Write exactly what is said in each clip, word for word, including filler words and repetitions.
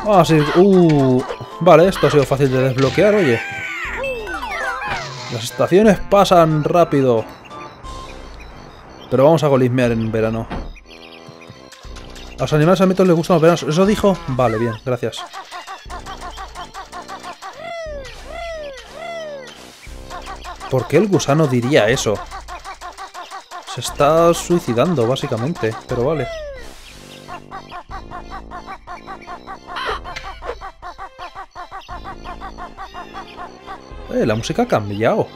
Ah, sí. Uh, vale, esto ha sido fácil de desbloquear, oye. Las estaciones pasan rápido. Pero vamos a golismear en verano. A los animales ambientos les gustan los veranos. ¿Eso dijo? Vale, bien, gracias. ¿Por qué el gusano diría eso? Se está suicidando, básicamente. Pero vale. Eh, la música ha cambiado.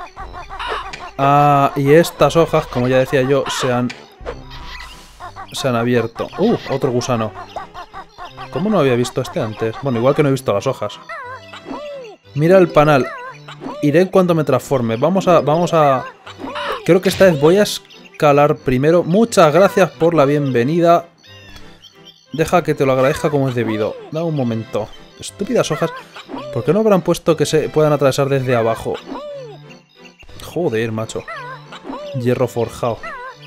Ah, y estas hojas, como ya decía yo, se han... Se han abierto. Uh, otro gusano. ¿Cómo no había visto este antes? Bueno, igual que no he visto las hojas. Mira el panal. Iré en cuanto me transforme. Vamos a... Vamos a... Creo que esta vez voy a escalar primero. Muchas gracias por la bienvenida. Deja que te lo agradezca como es debido. Da un momento. Estúpidas hojas. ¿Por qué no habrán puesto que se puedan atravesar desde abajo? Joder, macho. Hierro forjado.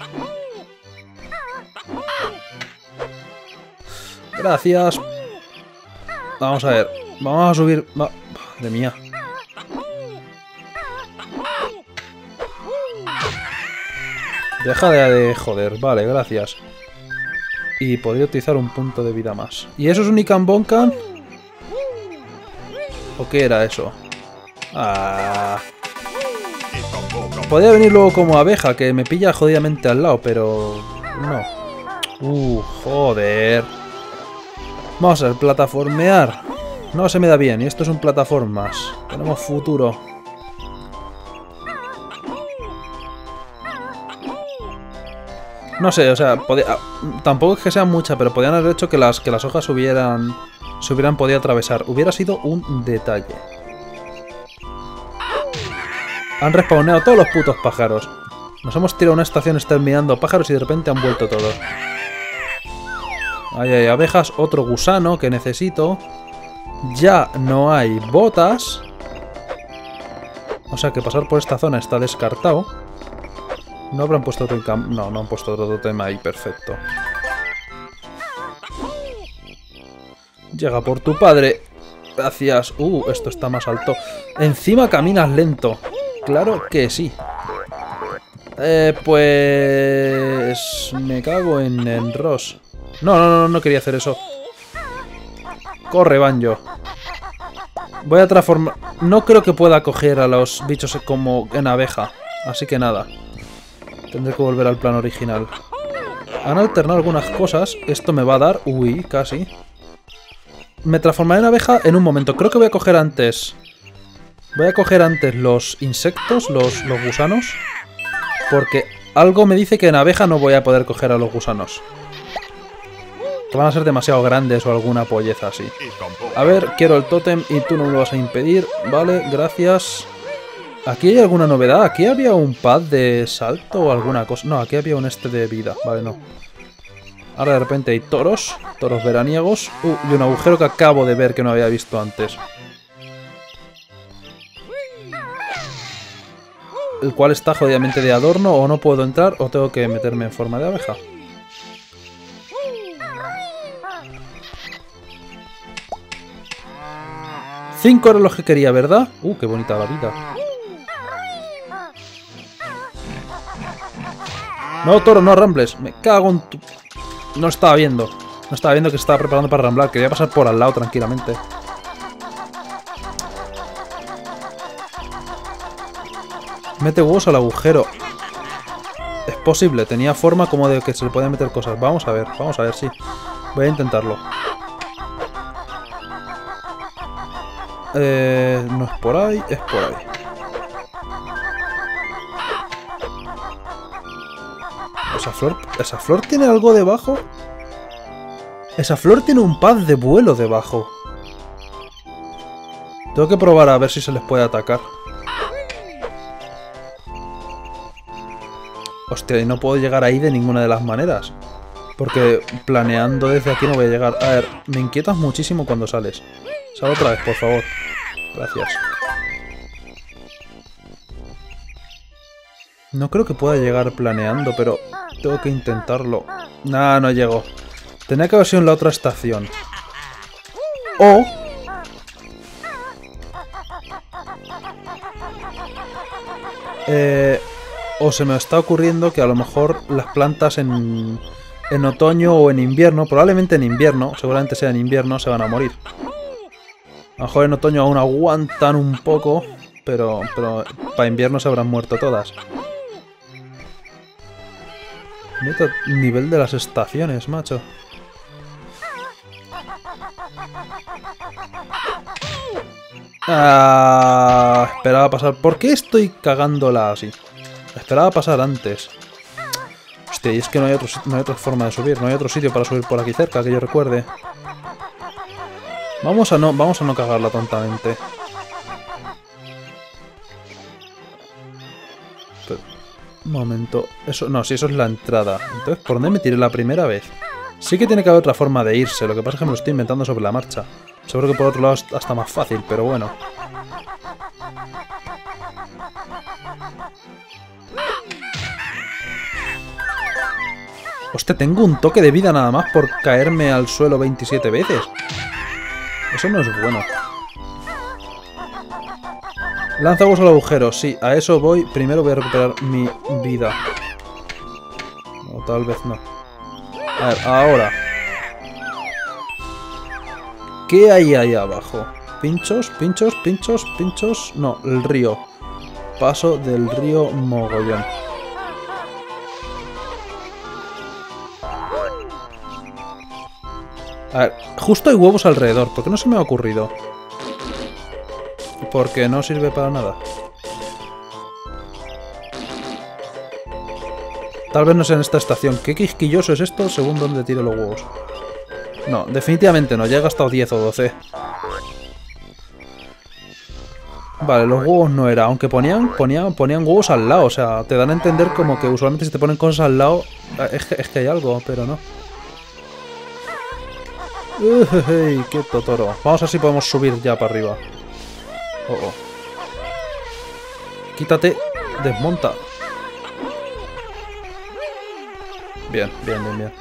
Gracias. Vamos a ver. Vamos a subir... Madre mía. Deja de, de joder. Vale, gracias. Y podría utilizar un punto de vida más. ¿Y eso es un Ikan Bonkan? ¿O qué era eso? Ah. Podría venir luego como abeja, que me pilla jodidamente al lado, pero... No. Uh, joder. Vamos a ver, plataformear. No se me da bien, y esto es un plataformas. Tenemos futuro. No sé, o sea, podía, tampoco es que sea mucha, pero podían haber hecho que las, que las hojas hubieran, se hubieran podido atravesar. Hubiera sido un detalle. Han respawneado todos los putos pájaros. Nos hemos tirado una estación exterminando pájaros y de repente han vuelto todos. Ahí hay abejas, otro gusano que necesito. Ya no hay botas. O sea que pasar por esta zona está descartado. No habrán puesto otro cam... No, no han puesto otro tema ahí, perfecto. Llega por tu padre. Gracias. Uh, esto está más alto. Encima caminas lento. Claro que sí. Eh, pues... Me cago en, en Ross. No, no, no, no quería hacer eso. Corre, Banjo. Voy a transformar... No creo que pueda coger a los bichos como en abeja. Así que nada. Tendré que volver al plan original. Han alternado algunas cosas. Esto me va a dar... Uy, casi. Me transformaré en abeja en un momento. Creo que voy a coger antes... Voy a coger antes los insectos, los, los gusanos. Porque algo me dice que en abeja no voy a poder coger a los gusanos. Que van a ser demasiado grandes o alguna polleza así. A ver, quiero el tótem y tú no me lo vas a impedir. Vale, gracias. ¿Aquí hay alguna novedad? ¿Aquí había un pad de salto o alguna cosa? No, aquí había un este de vida. Vale, no. Ahora de repente hay toros. Toros veraniegos. Uh, y un agujero que acabo de ver que no había visto antes. El cual está jodidamente de adorno. O no puedo entrar o tengo que meterme en forma de abeja. Cinco era lo que quería, ¿verdad? Uh, qué bonita la vida. No, toro, no rambles. Me cago en tu... No estaba viendo. No estaba viendo que se estaba preparando para ramblar. Quería pasar por al lado tranquilamente. Mete huevos al agujero. Es posible. Tenía forma como de que se le pueden meter cosas. Vamos a ver. Vamos a ver, sí. Voy a intentarlo. Eh, no es por ahí. Es por ahí. ¿Esa flor, ¿Esa flor tiene algo debajo? Esa flor tiene un pad de vuelo debajo. Tengo que probar a ver si se les puede atacar. Hostia, y no puedo llegar ahí de ninguna de las maneras. Porque planeando desde aquí no voy a llegar. A ver, me inquietas muchísimo cuando sales. Sal otra vez, por favor. Gracias. No creo que pueda llegar planeando, pero tengo que intentarlo. Nah, no llego. Tenía que haber sido en la otra estación. O... Eh, o se me está ocurriendo que a lo mejor las plantas en, en otoño o en invierno, probablemente en invierno, seguramente sea en invierno, se van a morir. A lo mejor en otoño aún aguantan un poco, pero, pero para invierno se habrán muerto todas. Mira el nivel de las estaciones, macho. Ah, esperaba pasar. ¿Por qué estoy cagándola así? Esperaba pasar antes. Hostia, y es que no hay, otro, no hay otra forma de subir. No hay otro sitio para subir por aquí cerca, que yo recuerde. Vamos a no, vamos a no cagarla tontamente. Pero, un momento. Eso, no, si eso es la entrada. Entonces, ¿por dónde me tiré la primera vez? Sí que tiene que haber otra forma de irse. Lo que pasa es que me lo estoy inventando sobre la marcha. Seguro que por otro lado es hasta más fácil, pero bueno. Hostia, tengo un toque de vida nada más por caerme al suelo veintisiete veces. Eso no es bueno. Lanza huevos al agujero. Sí, a eso voy. Primero voy a recuperar mi vida. O tal vez no. A ver, ahora. ¿Qué hay ahí abajo? ¿Pinchos? ¿Pinchos? ¿Pinchos? ¿Pinchos? No, el río. Paso del río mogollón. A ver, justo hay huevos alrededor. ¿Por qué no se me ha ocurrido? Porque no sirve para nada. Tal vez no sea en esta estación. ¿Qué quisquilloso es esto según donde tiro los huevos? No, definitivamente no. Ya he gastado diez o doce. Vale, los huevos no era. Aunque ponían, ponían, ponían huevos al lado. O sea, te dan a entender como que usualmente si te ponen cosas al lado es que, es que hay algo, pero no. Uy, qué totoro. Vamos a ver si podemos subir ya para arriba. Oh, oh. Quítate. Desmonta. Bien, bien, bien, bien.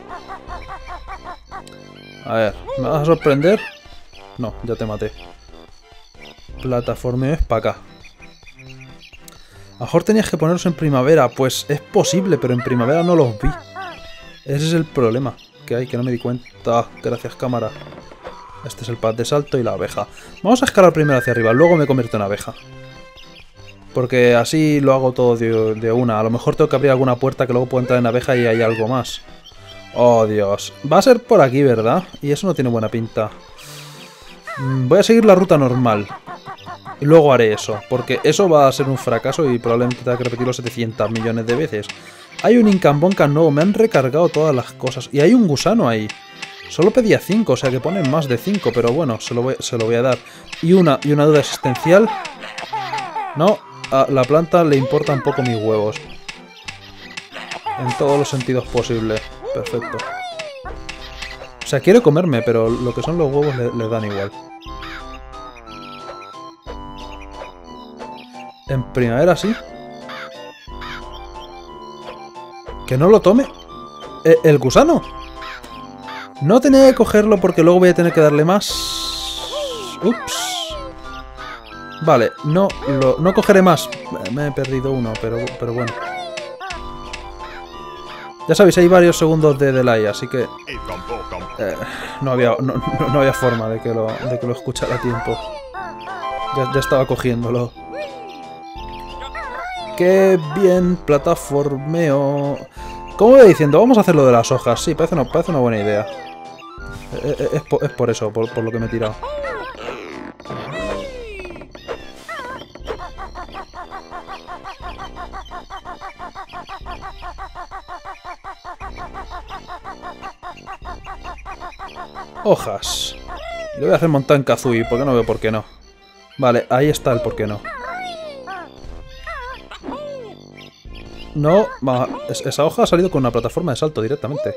A ver, ¿me vas a sorprender? No, ya te maté. Plataformeo es para acá. A lo mejor tenías que ponerlos en primavera. Pues es posible, pero en primavera no los vi. Ese es el problema que hay, que no me di cuenta. Gracias, cámara. Este es el pad de salto y la abeja. Vamos a escalar primero hacia arriba, luego me convierto en abeja. Porque así lo hago todo de, de una. A lo mejor tengo que abrir alguna puerta que luego puedo entrar en abeja y hay algo más. Oh, Dios. Va a ser por aquí, ¿verdad? Y eso no tiene buena pinta. Voy a seguir la ruta normal. Y luego haré eso. Porque eso va a ser un fracaso y probablemente tenga que repetirlo setecientos millones de veces. Hay un Incambonca nuevo. Me han recargado todas las cosas. Y hay un gusano ahí. Solo pedía cinco, o sea que ponen más de cinco. Pero bueno, se lo voy, se lo voy a dar. Y una, y una duda existencial. No, a la planta le importan poco mis huevos. En todos los sentidos posibles. Perfecto. O sea, quiere comerme, pero lo que son los huevos le, le dan igual. En primavera sí. Que no lo tome. ¿El, el gusano? No tenía que cogerlo porque luego voy a tener que darle más. Ups. Vale, no, lo, no cogeré más. Me he perdido uno, pero, pero bueno. Ya sabéis, hay varios segundos de delay, así que eh, no, había, no, no, no había forma de que lo, de que lo escuchara a tiempo. Ya, ya estaba cogiéndolo. ¡Qué bien! Plataformeo. Como voy diciendo, vamos a hacer lo de las hojas. Sí, parece una, parece una buena idea. Es, es, por, es por eso, por, por lo que me he tirado. Hojas. Le voy a hacer montar en Kazooie, porque no veo por qué no. Vale, ahí está el por qué no. No, va, esa hoja ha salido con una plataforma de salto directamente.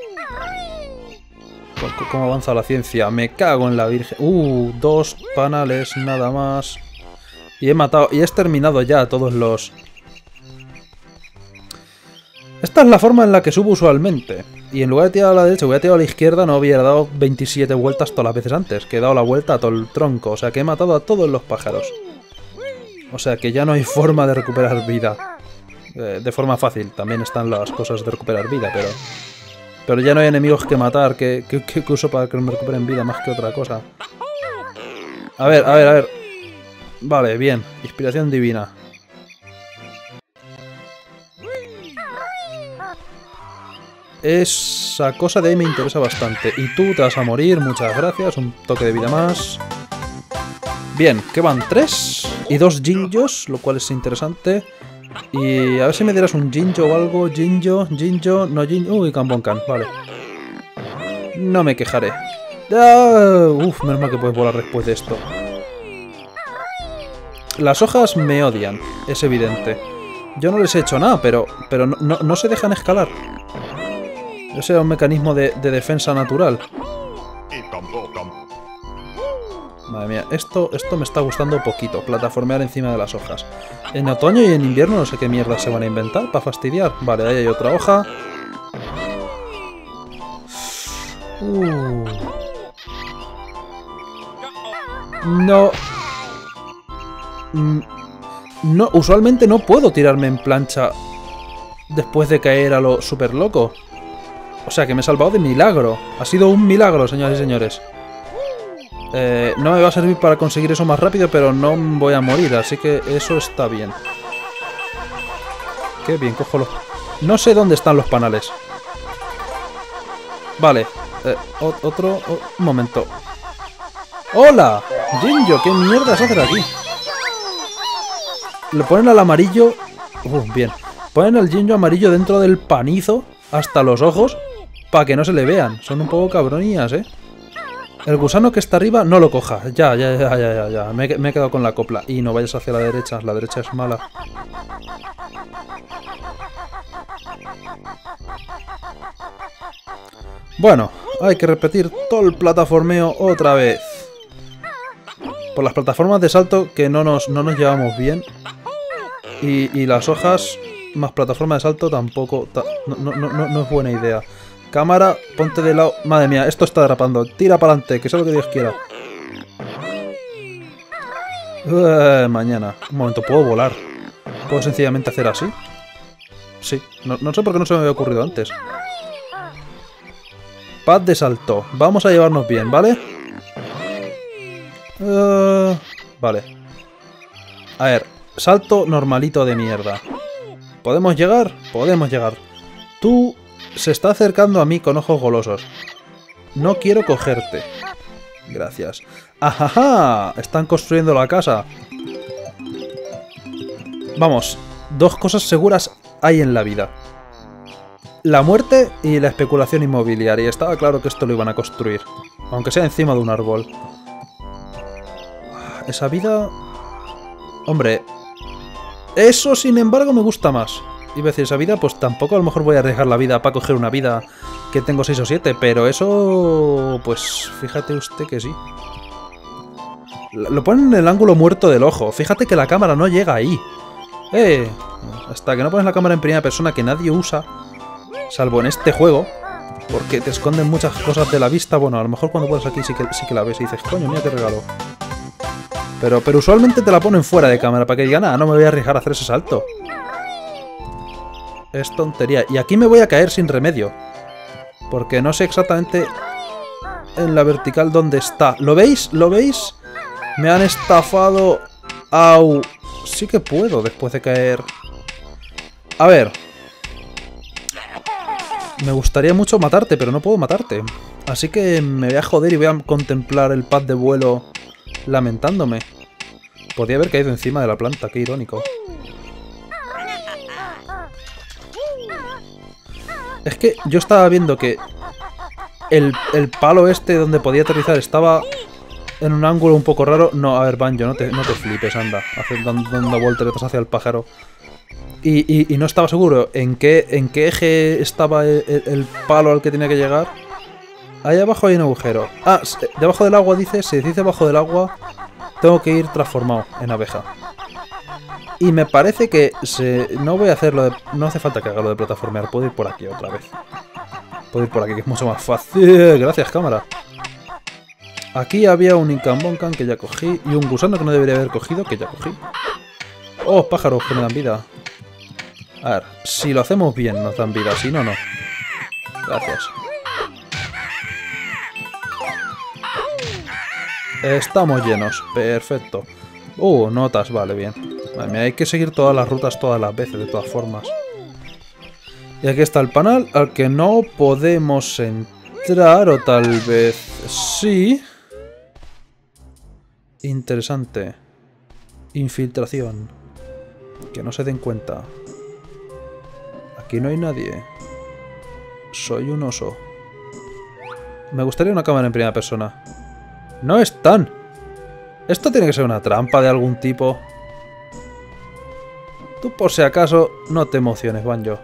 ¿Cómo avanza la ciencia? Me cago en la virgen. Uh, dos panales nada más. Y he matado, y he exterminado ya a todos los... Esta es la forma en la que subo usualmente. Y en lugar de tirar a la derecha, hubiera tirado a la izquierda, no hubiera dado veintisiete vueltas todas las veces antes. Que he dado la vuelta a todo el tronco. O sea que he matado a todos los pájaros. O sea que ya no hay forma de recuperar vida. Eh, de forma fácil. También están las cosas de recuperar vida, pero... Pero ya no hay enemigos que matar. Que, que, que uso para que me recuperen vida más que otra cosa. A ver, a ver, a ver. Vale, bien. Inspiración divina. Esa cosa de ahí me interesa bastante. Y tú te vas a morir, muchas gracias. Un toque de vida más. Bien, ¿qué van? Tres y dos Jinjos, lo cual es interesante. Y a ver si me dieras un Jinjo o algo. Jinjo, Jinjo, no Jinjo. Uy, Kanbonkan, vale. No me quejaré. Ah, uf, menos mal que puedes volar después de esto. Las hojas me odian, es evidente. Yo no les he hecho nada, pero, pero no, no, no se dejan escalar. Ese era un mecanismo de, de defensa natural. Madre mía, esto, esto me está gustando poquito, plataformear encima de las hojas. En otoño y en invierno no sé qué mierda se van a inventar para fastidiar. Vale, ahí hay otra hoja. Uh. No. No, usualmente no puedo tirarme en plancha después de caer a lo super loco. O sea que me he salvado de milagro. Ha sido un milagro, señoras y señores. Eh, no me va a servir para conseguir eso más rápido, pero no voy a morir, así que eso está bien. Qué bien, cojo los... No sé dónde están los panales. Vale. Eh, otro... Oh, un momento. ¡Hola! Jinjo, ¿qué mierdas haces aquí? Le ponen al amarillo... Uh, bien. Ponen al Jinjo amarillo dentro del panizo hasta los ojos para que no se le vean. Son un poco cabronías, ¿eh? El gusano que está arriba no lo coja. Ya, ya, ya, ya, ya, ya. Me, me he quedado con la copla. Y no vayas hacia la derecha. La derecha es mala. Bueno, hay que repetir todo el plataformeo otra vez. Por las plataformas de salto que no nos, no nos llevamos bien. Y, y las hojas más plataforma de salto tampoco... Ta no, no, no, no es buena idea. Cámara, ponte de lado... Madre mía, esto está derrapando. Tira para adelante, que sea lo que Dios quiera. Uh, mañana. Un momento, ¿puedo volar? ¿Puedo sencillamente hacer así? Sí. No, no sé por qué no se me había ocurrido antes. Pad de salto. Vamos a llevarnos bien, ¿vale? Uh, vale. A ver. Salto normalito de mierda. ¿Podemos llegar? Podemos llegar. Tú... Se está acercando a mí con ojos golosos. No quiero cogerte. Gracias. ¡Ajaja! Están construyendo la casa. Vamos, dos cosas seguras hay en la vida. La muerte y la especulación inmobiliaria. Estaba claro que esto lo iban a construir. Aunque sea encima de un árbol. Esa vida... Hombre... Eso, sin embargo, me gusta más. Iba a decir, esa vida, pues tampoco a lo mejor voy a arriesgar la vida para coger una vida que tengo seis o siete, pero eso... Pues fíjate usted que sí. Lo ponen en el ángulo muerto del ojo. Fíjate que la cámara no llega ahí. Eh, hasta que no pones la cámara en primera persona que nadie usa, salvo en este juego, porque te esconden muchas cosas de la vista. Bueno, a lo mejor cuando pones aquí sí que, sí que la ves y dices, coño, mira qué regalo. Pero, pero usualmente te la ponen fuera de cámara para que digan, ah, no me voy a arriesgar a hacer ese salto. Es tontería. Y aquí me voy a caer sin remedio. Porque no sé exactamente en la vertical dónde está. ¿Lo veis? ¿Lo veis? Me han estafado. Au. Sí que puedo después de caer. A ver. Me gustaría mucho matarte, pero no puedo matarte. Así que me voy a joder y voy a contemplar el pad de vuelo lamentándome. Podría haber caído encima de la planta, qué irónico. Es que yo estaba viendo que el, el palo este donde podía aterrizar estaba en un ángulo un poco raro. No, a ver, Banjo, no te, no te flipes, anda. Hace, dando, dando volteretas hacia el pájaro. Y, y, y no estaba seguro en qué, en qué eje estaba el, el, el palo al que tenía que llegar. Ahí abajo hay un agujero. Ah, debajo del agua dice, si dice debajo del agua, tengo que ir transformado en abeja. Y me parece que se... no voy a hacerlo de... No hace falta que haga lo de plataformear, puedo ir por aquí otra vez. Puedo ir por aquí, que es mucho más fácil. Gracias, cámara. Aquí había un Incamboncan que ya cogí. Y un gusano que no debería haber cogido, que ya cogí. Oh, pájaros que me dan vida. A ver, si lo hacemos bien nos dan vida, si no, no. Gracias. Estamos llenos, perfecto. Uh, notas, vale, bien. Vale, hay que seguir todas las rutas todas las veces, de todas formas. Y aquí está el panel al que no podemos entrar, o tal vez sí. Interesante. Infiltración. Que no se den cuenta. Aquí no hay nadie. Soy un oso. Me gustaría una cámara en primera persona. ¡No están! Esto tiene que ser una trampa de algún tipo. Tú por si acaso no te emociones, Banjo.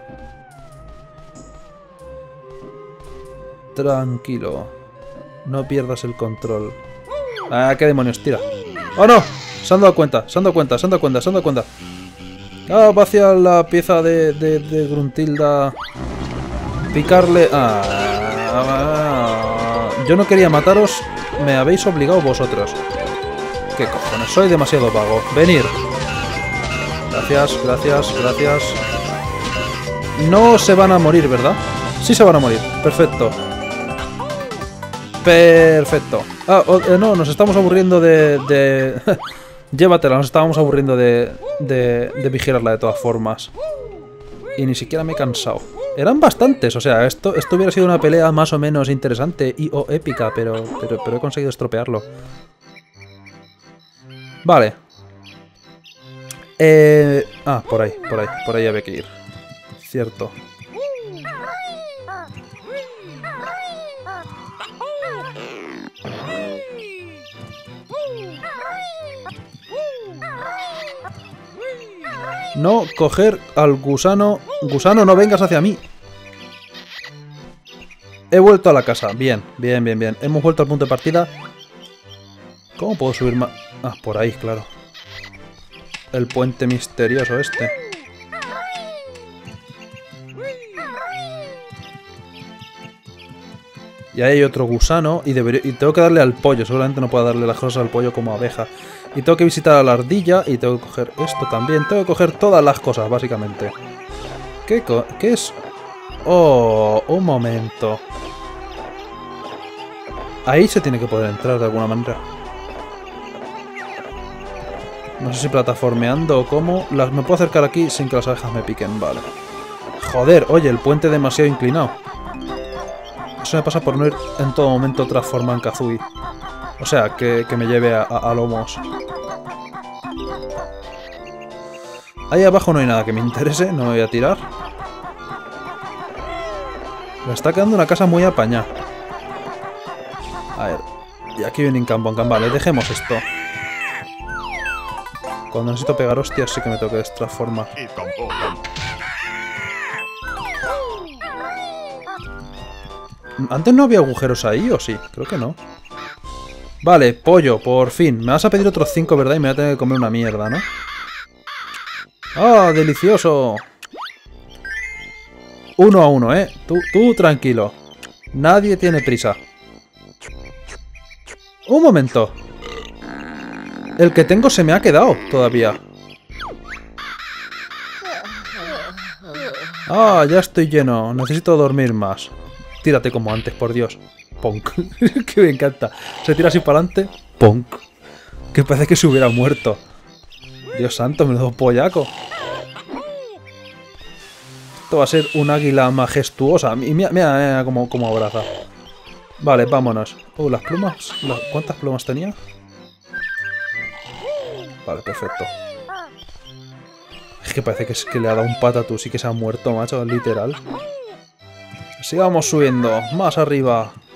Tranquilo. No pierdas el control. Ah, qué demonios, tira. ¡Oh no! Se han dado cuenta, se han dado cuenta, se han dado cuenta, se han dado cuenta. Ah, va hacia la pieza de, de, de Gruntilda. Picarle... Ah, ah, yo no quería mataros. Me habéis obligado vosotros. ¿Qué cojones? Soy demasiado vago. Venir. Gracias, gracias, gracias. No se van a morir, ¿verdad? Sí se van a morir. Perfecto. Perfecto. Ah, oh, eh, no, nos estamos aburriendo de... de... Llévatela, nos estábamos aburriendo de, de, de vigilarla de todas formas. Y ni siquiera me he cansado. Eran bastantes, o sea, esto, esto hubiera sido una pelea más o menos interesante y o épica, pero, pero, pero he conseguido estropearlo. Vale. Eh, ah, por ahí, por ahí, por ahí había que ir. Cierto. No coger al gusano. Gusano, no vengas hacia mí. He vuelto a la casa. Bien, bien, bien, bien. Hemos vuelto al punto de partida. ¿Cómo puedo subir más? Ah, por ahí, claro. El puente misterioso este. Y ahí hay otro gusano. Y, debería... y tengo que darle al pollo. Seguramente no puedo darle las cosas al pollo como abeja. Y tengo que visitar a la ardilla. Y tengo que coger esto también. Tengo que coger todas las cosas, básicamente. ¿Qué, co ¿Qué es? Oh, un momento. Ahí se tiene que poder entrar de alguna manera. No sé si plataformeando o cómo. Las, me puedo acercar aquí sin que las abejas me piquen. Vale. Joder, oye, el puente demasiado inclinado. Eso me pasa por no ir en todo momento transformado en Kazooie. O sea, que, que me lleve a, a, a lomos. Ahí abajo no hay nada que me interese. No me voy a tirar. Me está quedando una casa muy apañada. A ver. Y aquí viene Incamboncan. Vale, dejemos esto. Cuando necesito pegar hostias sí que me tengo que destransformar. ¿Antes no había agujeros ahí o sí? Creo que no. Vale, pollo, por fin. Me vas a pedir otros cinco, ¿verdad? Y me voy a tener que comer una mierda, ¿no? ¡Ah, delicioso! Uno a uno, ¿eh? Tú, tú tranquilo. Nadie tiene prisa. Un momento. El que tengo se me ha quedado todavía. Ah, ya estoy lleno. Necesito dormir más. Tírate como antes, por Dios. Ponk. Que me encanta. Se tira así para adelante. Ponk. Que parece que se hubiera muerto. Dios santo, menudo pollaco. Esto va a ser un águila majestuosa. Mira, mira, mira cómo, cómo abraza. Vale, vámonos. Uh, las plumas. ¿Cuántas plumas tenía? Vale, perfecto. Es que parece que, es que le ha dado un patatús y que se ha muerto, macho, literal. Sigamos subiendo. Más arriba.